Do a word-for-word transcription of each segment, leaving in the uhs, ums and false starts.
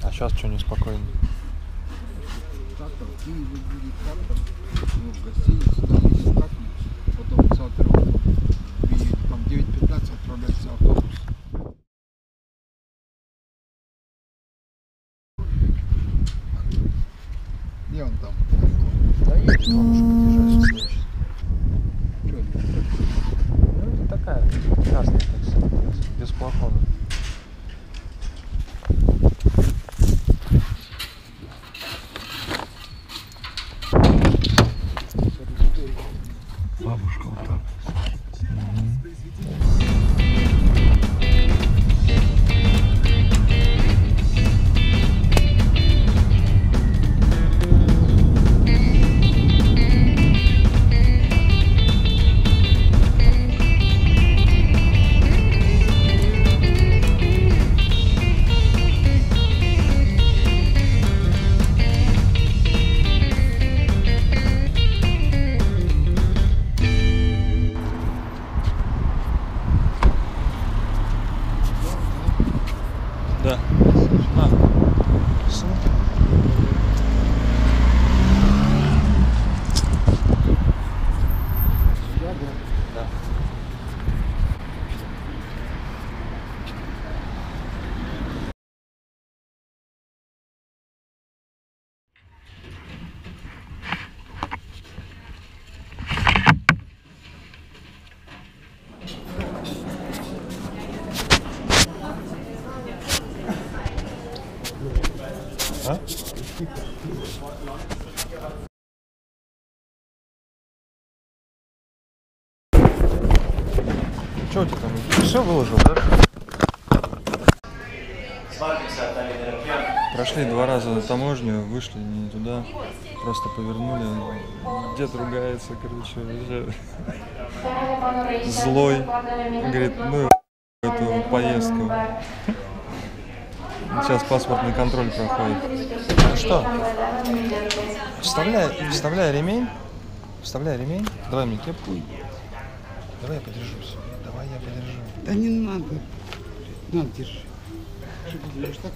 А сейчас что неспокойно? Трактор, в Киеве будет трактор, ну, в гостинице, там есть как-нибудь, потом в центр приедет, там девять пятнадцать отправляется автобус. Где он там? Да есть, бабушка, ближайший. Что это? Ну, это такая красная такси, без плафона. Бабушка вот так. Да. А. Сумка. Я, да. Да. А? Что у тебя там? Все выложил, да? Прошли два раза на таможню, вышли не туда, просто повернули. Дед ругается, короче, уже злой. Говорит, ну эту поездку. Сейчас паспортный контроль проходит. Ну что? Вставляй, вставляй ремень. Вставляй ремень. Давай мне кепку. Давай я подержусь. Давай я подержу. Да не надо. На, держи. Что ты делаешь так?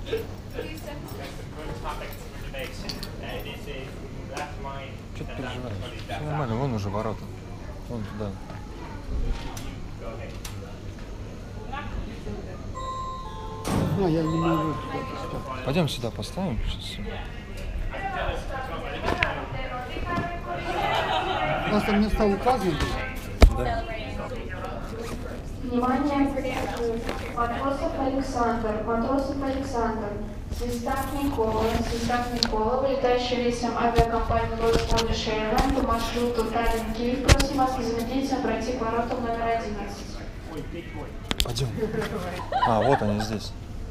Что ты переживаешь? Все нормально, вон уже ворота. Вон туда. А, я не могу туда поставить. Пойдем сюда поставим. Сейчас. У нас там места указаны. Да. Внимание, Матросов Александр, Матросов Александр, Свистак Никола, Свистак Никола, вылетающий рейсом авиакомпании Polish Airlines по маршруту Таллин-Киев, просим вас незамедлительно пройти к воротам номер одиннадцать. Пойдем. А, вот они здесь.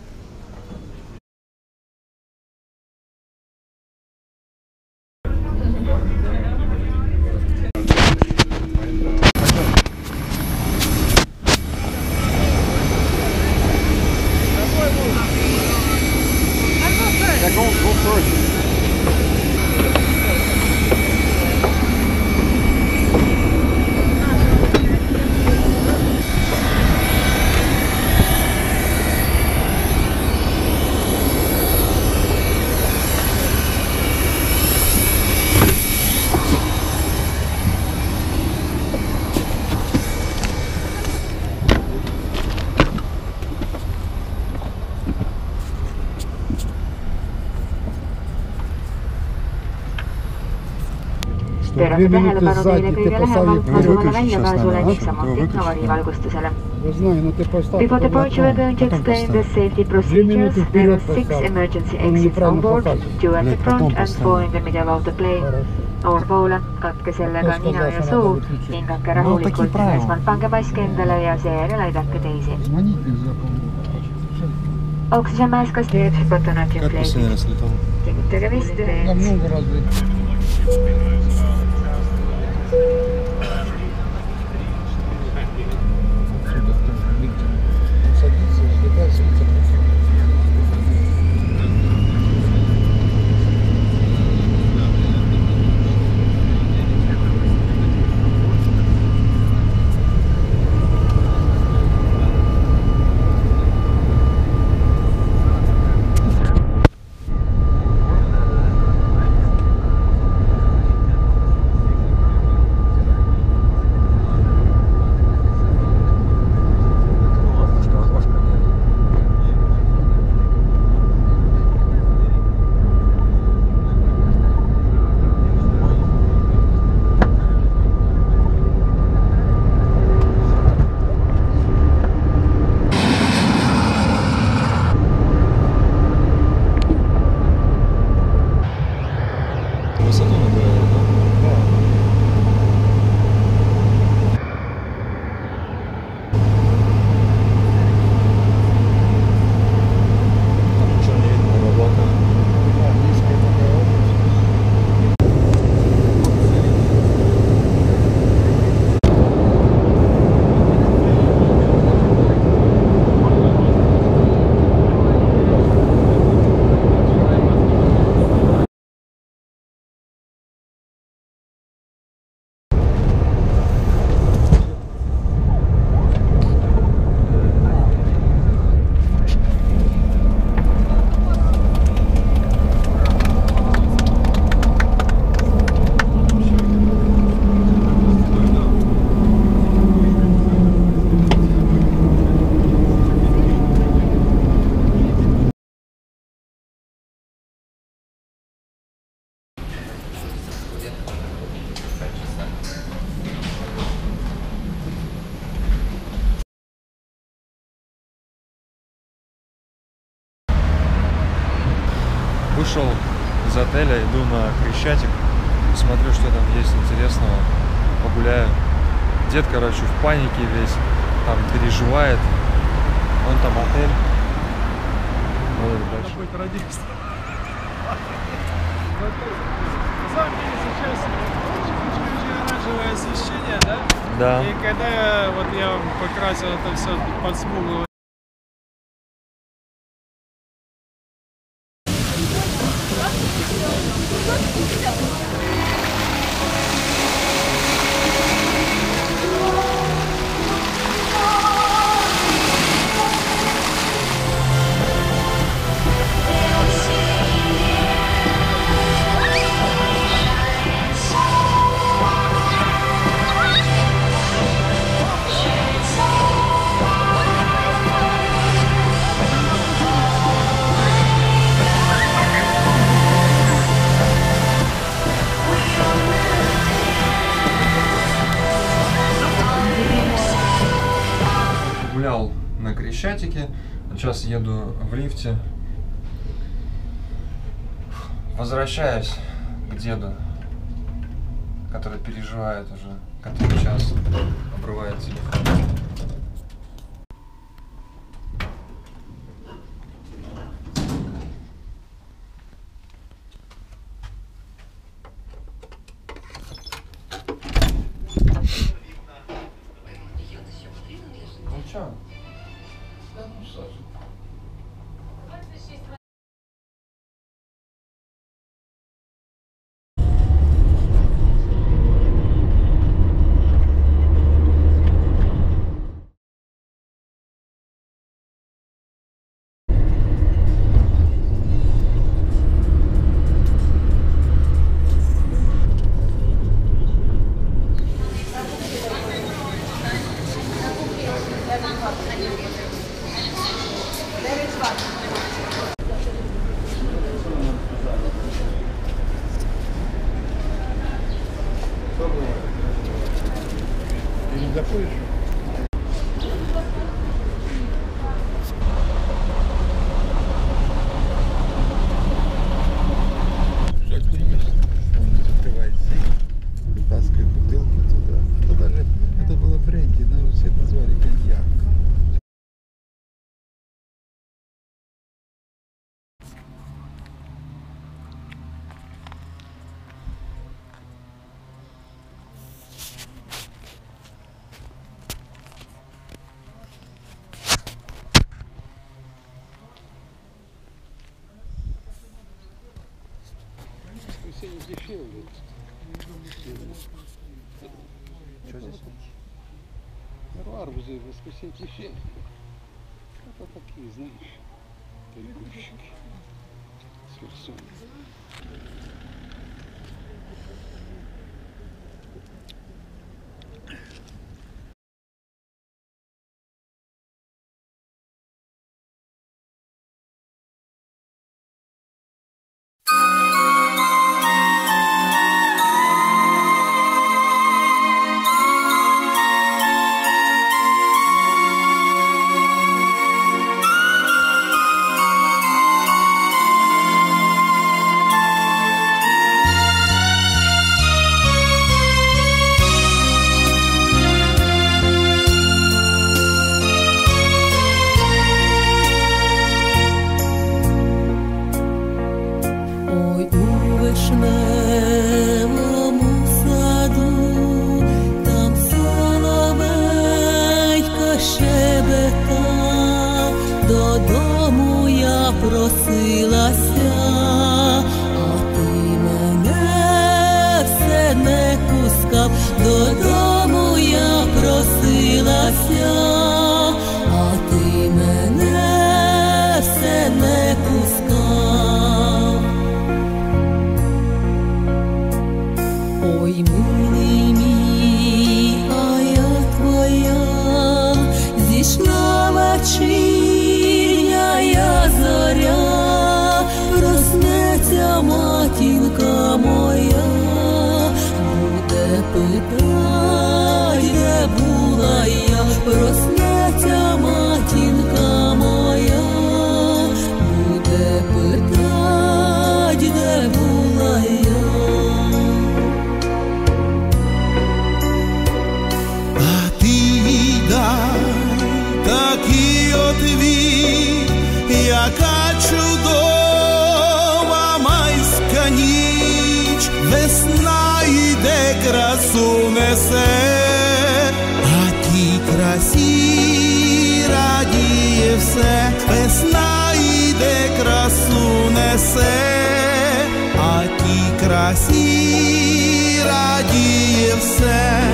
Pöörata tähelepanu teile kõige lähemalt asuvale väljapääsule ning samuti avariivalgustusele. Before departure, we're going to explain the safety procedures. There are six emergency exits on board, two at the front and four in the middle of the plane. Noor poole, katke sellega nina ja suu, hingake rahulikult. Esmalt pange mask endale ja seejärel aidake teisi. Oxygen mask is here, button at your place. Kinnitage vist. вышел из отеля, иду на Крещатик, смотрю, что там есть интересного, погуляю. Дед, короче, в панике весь, там переживает. Вон там отель. Вот это дальше. Будет родиться. На самом деле сейчас очень оранжевое освещение, да? Да. И когда я, вот я покрасил это все под смуглого. Гулял на Крещатике, сейчас еду в лифте, возвращаюсь к деду, который переживает уже который час, обрывает телефон. Ну чё? Да ну, Саша. Ты не заходишь? Что-то есть. Он открывает сейф, таскает бутылки туда. Это даже, это было бренди, но все назвали коньяк. Воскресенье дешевле. Что здесь? Арбузы в воскресенье дешевле. Это такие, знаешь, перекупщики. Сверсоны. Просилася, а ти мене все не пускав, додому я просилася, а ти мене все не пускав. Ой, милий мій, а я твоя, зійшла вечірня я зоря, проснеться матінка моя, буде питать, де була я, проснеться матінка моя, буде питать. твій, яка чудова майська ніч, весна йде, красу несе, а тій красі радіє все. Весна йде, красу несе, а тій красі радіє все.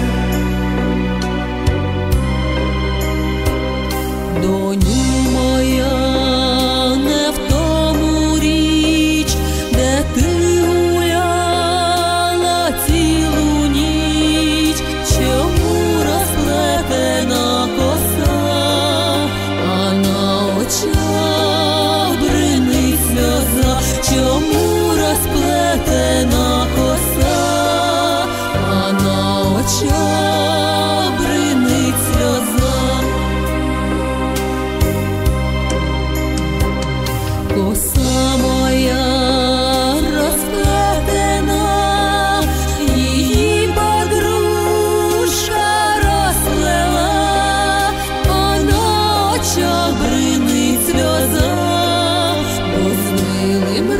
Доню моя, не в тому річ, де ти гуляла цілу ніч, чому розплетена коса, а на очах бринить сльоза, чому розплетена коса, а на очах бринить сльоза. Коса моя розплетена, її подружка розплела, а на очах бринить сльоза, бо з милим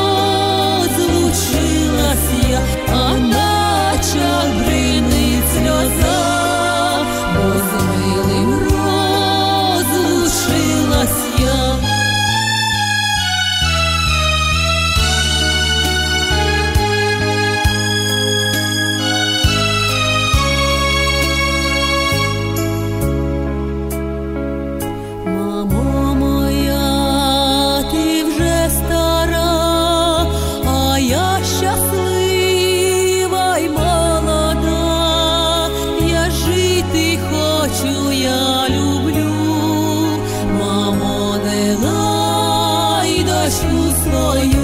розлучилась я, а на очах бринить сльоза, бо з милим розлучилась я. Мамо моя, ти вже стара, а я щаслива й молода, я жити хочу, я люблю, мамо, не лай дочку свою.